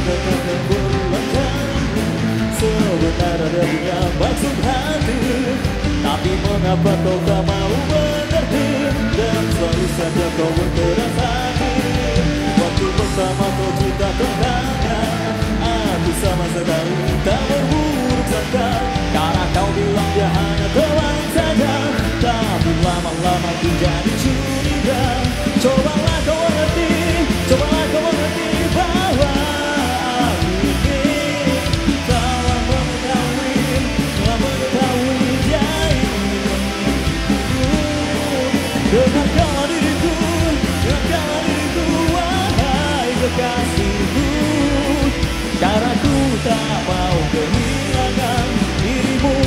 katakan berulang kali, sebenarnya dia punya maksud hati. Tapi mengapa kau tak mau mengerti, dan selalu saja kau berkeras hati. Waktu pertama kau cerita tentangnya, aku sama sekali tak berburuk sangka. Karena kau bilang dia hanya teman saja, tapi lama-lama ku jadi curiga. Cobalah kau mengerti, cobalah kau mengerti bahwa aku ini telah mengetahui dia ini. Dengarkanlah diriku, dengarkanlah diriku, wahai kekasihku. Karena ku tak mau kehilangan dirimu.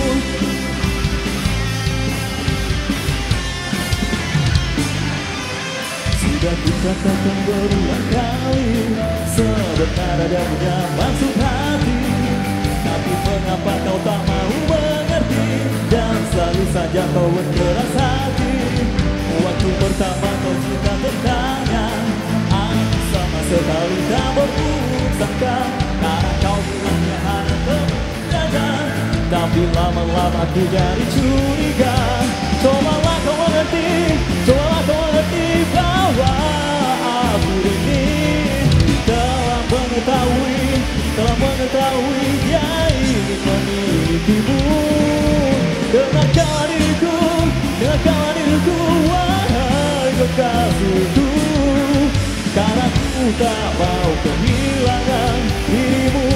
Sudah kukatakan berulang kali, sebenarnya dia punya maksud hati. Tapi mengapa kau tak mau mengerti, dan selalu saja kau berkeras hati. Waktu pertama kau cerita tentangnya, aku sama sekali tak berburuk sangka. Karena kau bilang dia hanya teman saja, tapi lama-lama ku jadi curiga. Cobalah kau mengerti, cobalah kau mengerti bahwa aku ini telah mengetahui dia ingin memilikimu. Dengarkanlah diriku, dengarkanlah diriku, wahai kekasihku. Karena ku tak mau kehilangan dirimu.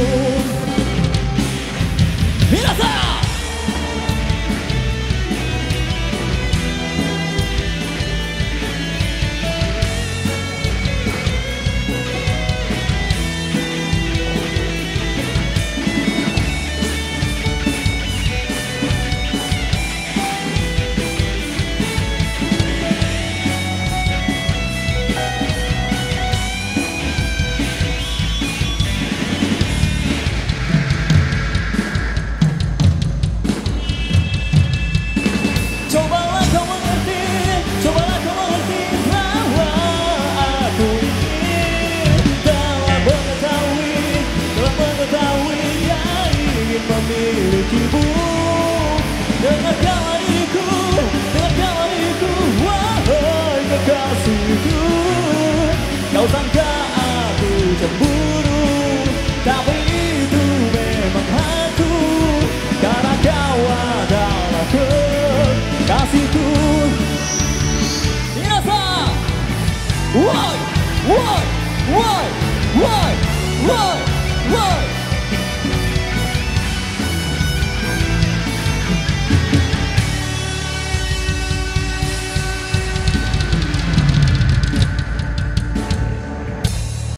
Minasan! Cobalah kau mengerti, cobalah kau mengerti bahwa aku ini telah mengetahui dia ingin memilikimu. Dengarkanlah diriku, dengarkanlah diriku, wahai kekasihku. Kau sangka aku cemburu, tapi itu memang hatiku. Karena kau adalah kasihku. Minasan! Why?